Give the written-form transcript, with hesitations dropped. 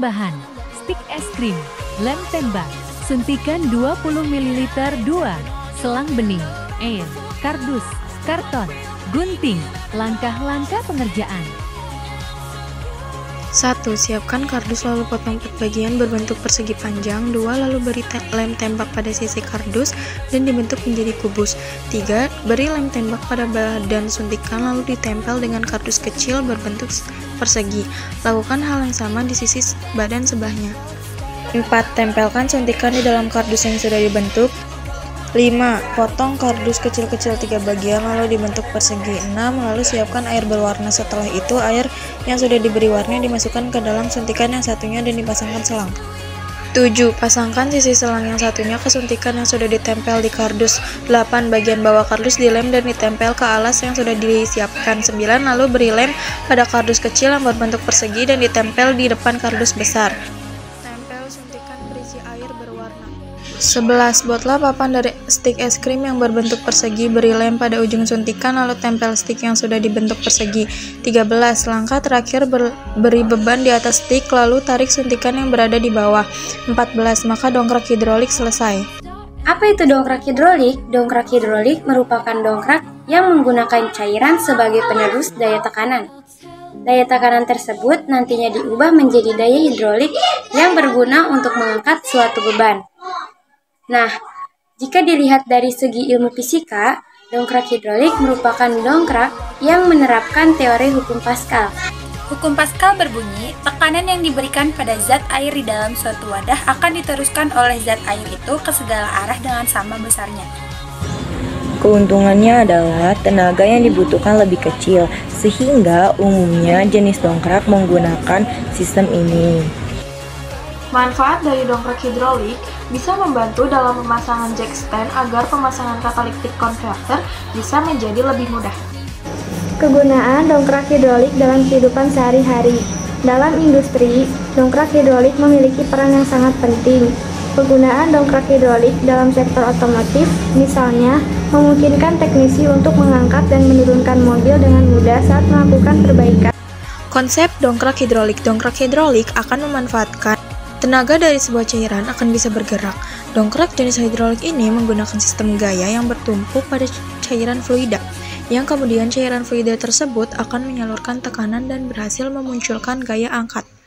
Tambahan, stik es krim, lem tembak, suntikan 20 ml 2, selang bening, air, kardus, karton, gunting. Langkah-langkah pengerjaan. 1. Siapkan kardus lalu potong 4 bagian berbentuk persegi panjang. 2. Lalu beri lem tembak pada sisi kardus dan dibentuk menjadi kubus. 3. Beri lem tembak pada badan suntikan lalu ditempel dengan kardus kecil berbentuk persegi. Lakukan hal yang sama di sisi badan sebelahnya. 4. Tempelkan suntikan di dalam kardus yang sudah dibentuk. 5. Potong kardus kecil-kecil 3 bagian lalu dibentuk persegi. 6. Lalu siapkan air berwarna. Setelah itu, air yang sudah diberi warna dimasukkan ke dalam suntikan yang satunya dan dipasangkan selang. 7. Pasangkan sisi selang yang satunya ke suntikan yang sudah ditempel di kardus. 8. Bagian bawah kardus dilem dan ditempel ke alas yang sudah disiapkan. 9. Lalu beri lem pada kardus kecil yang berbentuk persegi dan ditempel di depan kardus besar. Tempel suntikan berisi air berwarna. 11. Buatlah papan dari stik es krim yang berbentuk persegi, beri lem pada ujung suntikan lalu tempel stik yang sudah dibentuk persegi. 13. Langkah terakhir, beri beban di atas stik lalu tarik suntikan yang berada di bawah. 14. Maka dongkrak hidrolik selesai. Apa itu dongkrak hidrolik? Dongkrak hidrolik merupakan dongkrak yang menggunakan cairan sebagai penerus daya tekanan. Daya tekanan tersebut nantinya diubah menjadi daya hidrolik yang berguna untuk mengangkat suatu beban. Nah, jika dilihat dari segi ilmu fisika, dongkrak hidrolik merupakan dongkrak yang menerapkan teori hukum Pascal. Hukum Pascal berbunyi, tekanan yang diberikan pada zat air di dalam suatu wadah akan diteruskan oleh zat air itu ke segala arah dengan sama besarnya. Keuntungannya adalah tenaga yang dibutuhkan lebih kecil, sehingga umumnya jenis dongkrak menggunakan sistem ini. Manfaat dari dongkrak hidrolik bisa membantu dalam pemasangan jack stand agar pemasangan catalytic converter bisa menjadi lebih mudah. Kegunaan dongkrak hidrolik dalam kehidupan sehari-hari. Dalam industri, dongkrak hidrolik memiliki peran yang sangat penting. Penggunaan dongkrak hidrolik dalam sektor otomotif, misalnya, memungkinkan teknisi untuk mengangkat dan menurunkan mobil dengan mudah saat melakukan perbaikan. Konsep dongkrak hidrolik. Dongkrak hidrolik akan memanfaatkan tenaga dari sebuah cairan akan bisa bergerak. Dongkrak jenis hidrolik ini menggunakan sistem gaya yang bertumpu pada cairan fluida, yang kemudian cairan fluida tersebut akan menyalurkan tekanan dan berhasil memunculkan gaya angkat.